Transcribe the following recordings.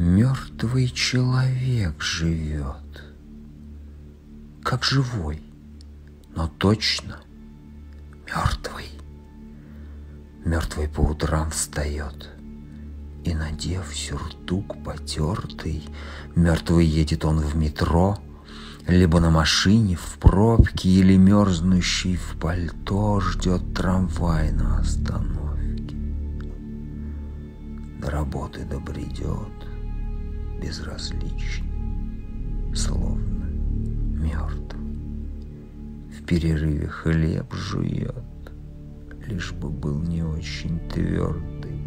Мертвый человек живет, как живой, но точно мертвый. Мертвый по утрам встает и, надев сюртук потертый, мертвый едет он в метро, либо на машине в пробке, или мерзнущий в пальто ждет трамвай на остановке. До работы добредет безразличный, словно мертвый. В перерыве хлеб жует, лишь бы был не очень твердый.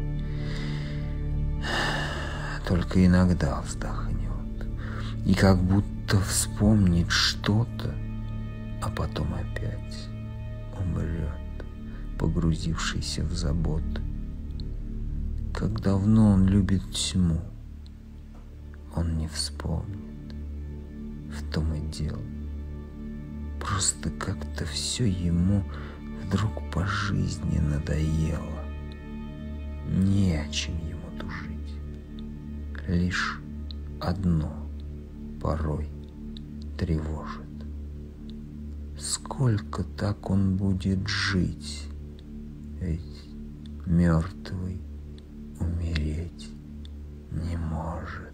Только иногда вздохнет и как будто вспомнит что-то, а потом опять умрет, погрузившийся в заботы. Как давно он любит тьму, он не вспомнит. В том и дело. Просто как-то все ему вдруг по жизни надоело. Не о чем ему тужить. Лишь одно порой тревожит. Сколько так он будет жить? Ведь мертвый умереть не может.